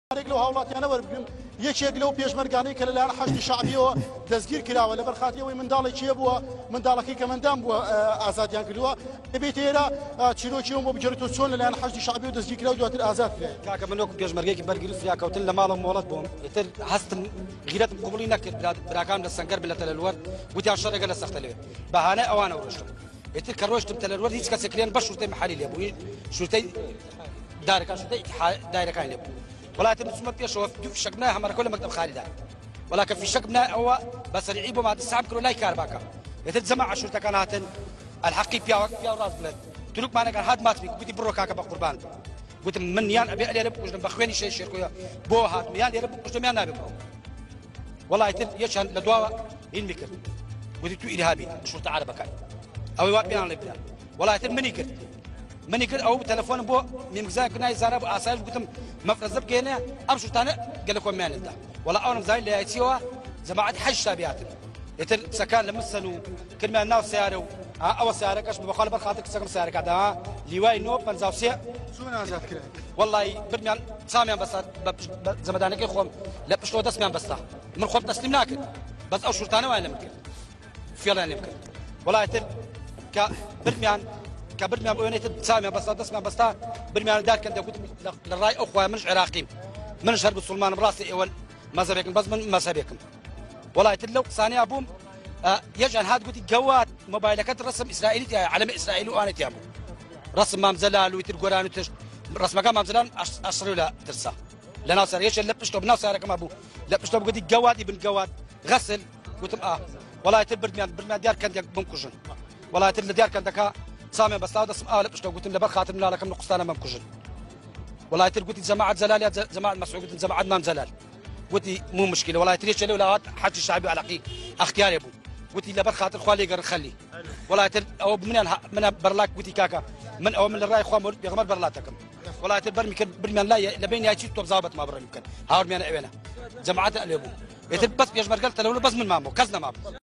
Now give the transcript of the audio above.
لو هاوڵاتیانە وەربگرن یەکێک لەو پێشمەرگانەی کە لەلایەن حەشتی شەعبیەوە دەستگیر کراوە لەبەر خاتریەوەی منداڵی چیە بووە منداڵەکەی کە مندام بووە ئازادیان کردووە دەبێت ئێرە چیرۆکیەوە بۆ بجێڕێتەوە چۆن لەلایەن حەشتی شەعبی و دەستگیر کراوە دواتر ئازاد کرێت. کاکە من وەکو پێشمەرگەیەکی بەرگری فریاکەوتن لە ماڵم مۆڵەت بووم ئیتر هەستم غیرەتم قبوڵی نەکرد براکانم لە سەنگەر بلە تەلەلوەر گوتیان شەڕێگە لە سەختە لەوێ بەهانەی ئەوانە ڕۆشتم ئیتر کە ڕۆشتم تەلەلوەر هیچ کەسێکریان بە شورتەی محەلی لێ بوو شورتەی دارەکان شورتەی دایرەکان لێ بوو ولكن مسمى بيشوف فيشكنا هم كل مكتب خالد ولكن فيشكنا هو بس يعيبوا مع السحب كله لا يكارباكا يتجمع عشرة كانت الحقي فيها راس بلد تلوك معنا كان هاد مات بيك بدي بروكا كبقربان قلت من يان ابي علي ربك وجنب اخواني شيء شركويا بو هاد ميان يا ربك وجنب يان ابي والله يتل يشهد لدواء ينمكر قلت تو ارهابي شرطه عربك او يوقف على البلاد والله يتل مني كر او تلفون بو ميمزاك كنا يزارب اساس قلت مفرز بكينا امشوا تانا قال لكم مان انت والله اول مزايل اللي يتسوى جماعه حج تابعات يتر سكان لمسنو كلمه الناس سيارو او سياره كاش بخالف خاطر سكن سياره كذا لواي نو بنزاوسي شو نازات كره والله برميان ساميان بس زمدانك اخوم لا بشلو دسميان بس من خوب تسليم ناكل بس او شرطانه ولا ممكن فعلا يمكن والله يتر برميان كبرميان بوينيت سامي بس تسمع بس برميان دار كنت قلت للراي اخويا منش عراقيين منش هرب السلمان براسي اول مذهبكم بس من مذهبكم والله تلو ثاني ابوم يجعل هاد قلت جواد موبايلك رسم اسرائيلي علم اسرائيلي وانا تيابو رسم مام زلال ويتر قران رسم مام زلال اشروا لا ترسا لنا صار يش لبشتو بناصر كما ابو لبشتو قلت جواد ابن جواد غسل قلت والله برميان ديار كنت بنكجن والله تل ديار كنت سامي بس هذا اسم لبش لو قلت لبر خاطر من لكم نقصانا ما مكجن والله تل قلت جماعه زلال يا جماعه مسعود قلت جماعه مام زلال قلت مو مشكله والله تريش ولا حج الشعبي على حقيقي اختيار يا ابو قلت لبر خاطر خوالي قر خلي والله تل او من برلاك قلت كاكا من او من الراي اخوان بيغمر برلاتكم والله تل برمي لا لبين يا شيء ظابط ما بر يمكن هاور ميانا اينا جماعه الابو يتل بس بيجمر قلت لو بس من مامو كزنا مامو